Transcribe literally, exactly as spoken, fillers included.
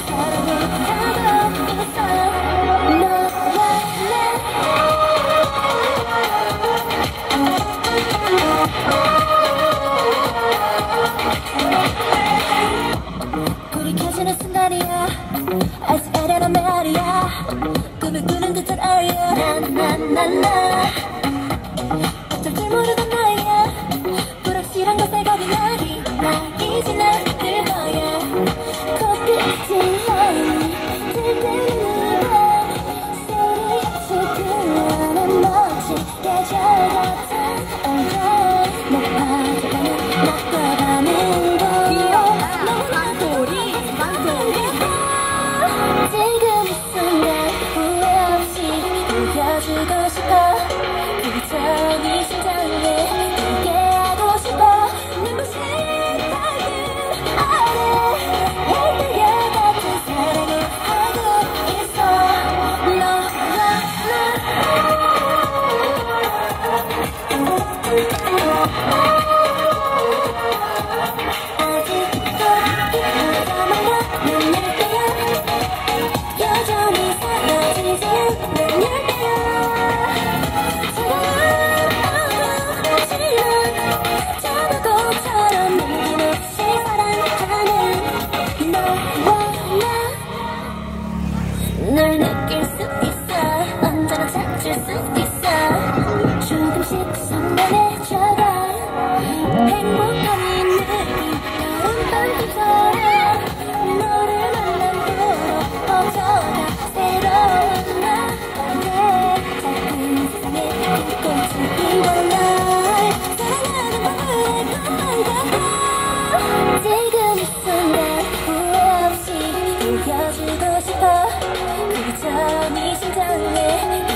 불이 켜지는 순간이야. 아직 아련한 말이야. 꿈을 꾸는 듯한 알려. 나나나나 어쩔 줄 모르던 나야. 불확실한 것에 겁이 나기 나 이제 나들 거야. 코끝이 라인이 들뜨는 밤 소리 지금 멋진 계절 같은 언제 내 빠져가는 낙과가는 지금 이 순간 후회 없이 보여주고 싶어. 그저 네 심장에 들게 하고 싶어. 눈부신 밝은 아래 햇볕 같은 사랑을 하고 있어. 너와 아직도 이러자마자 눈을 뜨여 여전히 사라지지 않는 열대야. 차가운 자막곡처럼 느낌없이 사랑하는 너와 나 널 느낄 수 있어. 언제나 찾을 수 있어. 조금씩 선명해져가 행복한 이 느낌 나온 밤빛처럼 너를 만난 후로 퍼져가 새로운 나의 작은 세상에 꽃을 피워 날 사랑하는 마음의 것만 같아. 지금 이 순간 후회 없이 보여주고 싶어. 그저 네 심장에